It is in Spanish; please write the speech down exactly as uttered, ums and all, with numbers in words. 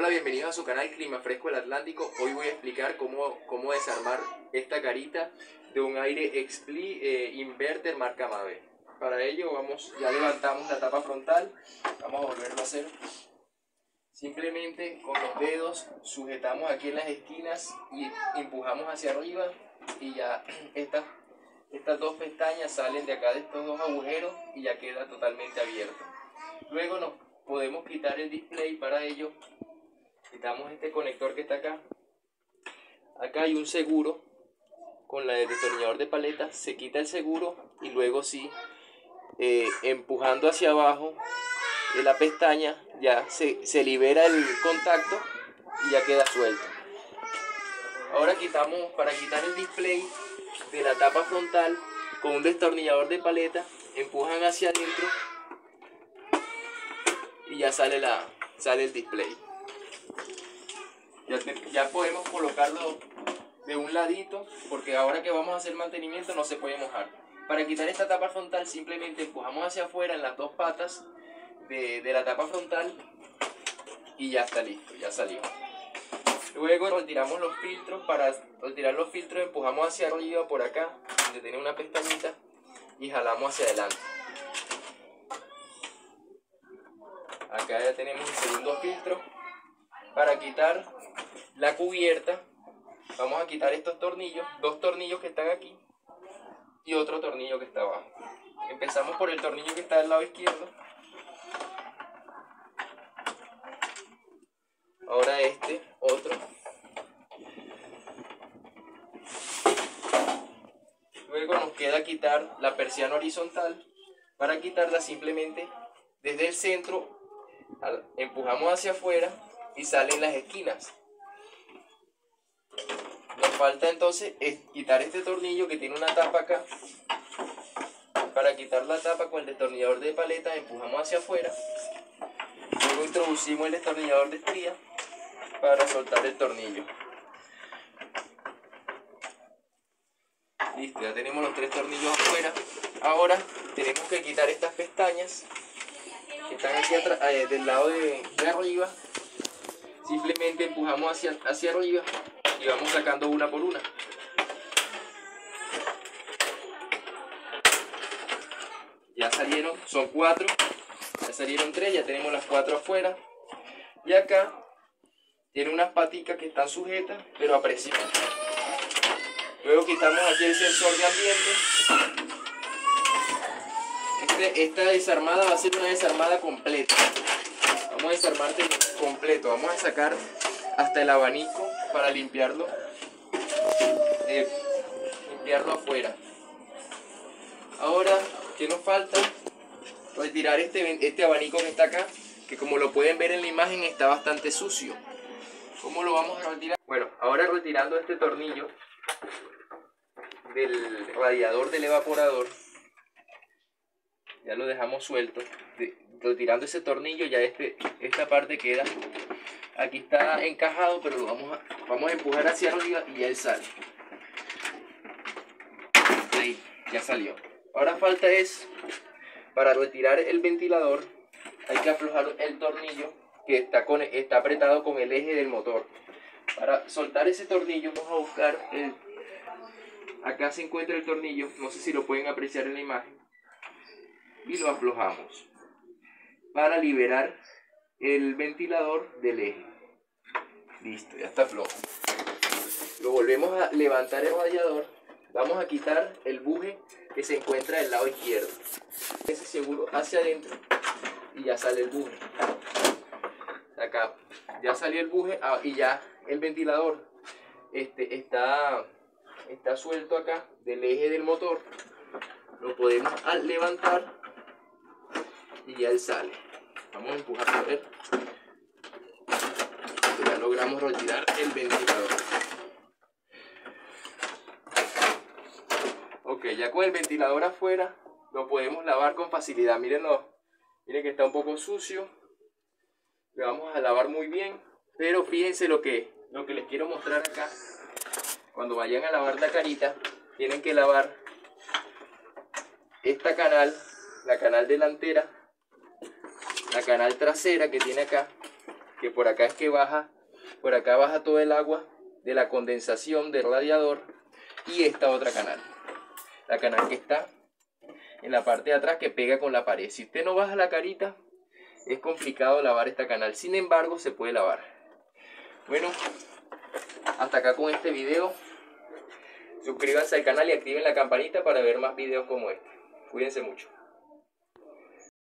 Hola, bienvenidos a su canal Clima Fresco el Atlántico. Hoy voy a explicar cómo, cómo desarmar esta carita de un aire Expli eh, Inverter marca Mave. Para ello vamos, ya levantamos la tapa frontal, vamos a volverlo a hacer. Simplemente con los dedos sujetamos aquí en las esquinas y empujamos hacia arriba y ya estas, estas dos pestañas salen de acá de estos dos agujeros y ya queda totalmente abierto. Luego nos podemos quitar el display. Para ello quitamos este conector que está acá. Acá hay un seguro con el destornillador de paleta, se quita el seguro y luego sí, eh, empujando hacia abajo de la pestaña ya se, se libera el contacto y ya queda suelto. Ahora quitamos, para quitar el display de la tapa frontal con un destornillador de paleta, empujan hacia adentro y ya sale, la, sale el display. Ya, te, ya podemos colocarlo de un ladito, porque ahora que vamos a hacer mantenimiento no se puede mojar. Para quitar esta tapa frontal simplemente empujamos hacia afuera en las dos patas de, de la tapa frontal y ya está listo, ya salió. Luego retiramos los filtros. Para retirar los filtros empujamos hacia arriba por acá, donde tiene una pestañita, y jalamos hacia adelante. Acá ya tenemos el segundo filtro. Para quitar la cubierta vamos a quitar estos tornillos, dos tornillos que están aquí y otro tornillo que está abajo. Empezamos por el tornillo que está del lado izquierdo. Ahora este, otro. Luego nos queda quitar la persiana horizontal. Para quitarla simplemente desde el centro empujamos hacia afuera y salen las esquinas. Nos falta entonces es quitar este tornillo que tiene una tapa acá. Para quitar la tapa con el destornillador de paleta empujamos hacia afuera. Luego introducimos el destornillador de estría para soltar el tornillo. Listo, ya tenemos los tres tornillos afuera. Ahora tenemos que quitar estas pestañas que están aquí atrás, eh, del lado de, de arriba. Simplemente empujamos hacia, hacia arriba y vamos sacando una por una. Ya salieron, son cuatro, ya salieron tres, ya tenemos las cuatro afuera. Y acá tiene unas paticas que están sujetas, pero a presión. Luego quitamos aquí el sensor de ambiente. Este, esta desarmada va a ser una desarmada completa. Vamos a desarmar completo, vamos a sacar hasta el abanico para limpiarlo, eh, limpiarlo afuera. Ahora, ¿qué nos falta? Retirar este, este abanico que está acá, que como lo pueden ver en la imagen está bastante sucio. ¿Cómo lo vamos a retirar? Bueno, ahora retirando este tornillo del radiador del evaporador, ya lo dejamos suelto. De, retirando ese tornillo ya este, esta parte queda, aquí está encajado, pero lo vamos a, vamos a empujar hacia arriba y ya él sale. Ahí, ya salió. Ahora falta es, para retirar el ventilador, hay que aflojar el tornillo que está, con, está apretado con el eje del motor. Para soltar ese tornillo vamos a buscar el, acá se encuentra el tornillo, no sé si lo pueden apreciar en la imagen, y lo aflojamos para liberar el ventilador del eje. Listo, ya está flojo. Lo volvemos a levantar el radiador. Vamos a quitar el buje que se encuentra del lado izquierdo. Ese seguro hacia adentro y ya sale el buje. Acá ya salió el buje y ya el ventilador este, está, está suelto acá del eje del motor. Lo podemos levantar y ya él sale. Vamos a empujar a ver. Ya logramos retirar el ventilador. Ok, ya con el ventilador afuera lo podemos lavar con facilidad. Mírenlo, miren que está un poco sucio. Le vamos a lavar muy bien. Pero fíjense lo que, lo que les quiero mostrar acá. Cuando vayan a lavar la carita, tienen que lavar esta canal, la canal delantera, la canal trasera que tiene acá, que por acá es que baja, por acá baja todo el agua de la condensación del radiador, y esta otra canal, la canal que está en la parte de atrás que pega con la pared. Si usted no baja la carita, es complicado lavar esta canal, sin embargo se puede lavar. Bueno, hasta acá con este video. Suscríbanse al canal y activen la campanita para ver más videos como este. Cuídense mucho.